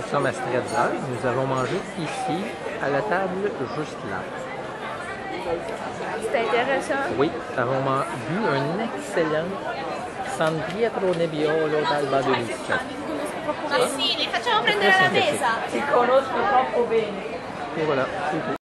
sommes à Strezza. Nous avons mangé ici, à la table juste là. C'était intéressant. Oui, nous avons bu un excellent San Pietro Nebbiolo d'Alba de Lisca. Ma sì, li facciamo prendere la mesa. Ti conosco troppo bene. Et voilà, c'est tout.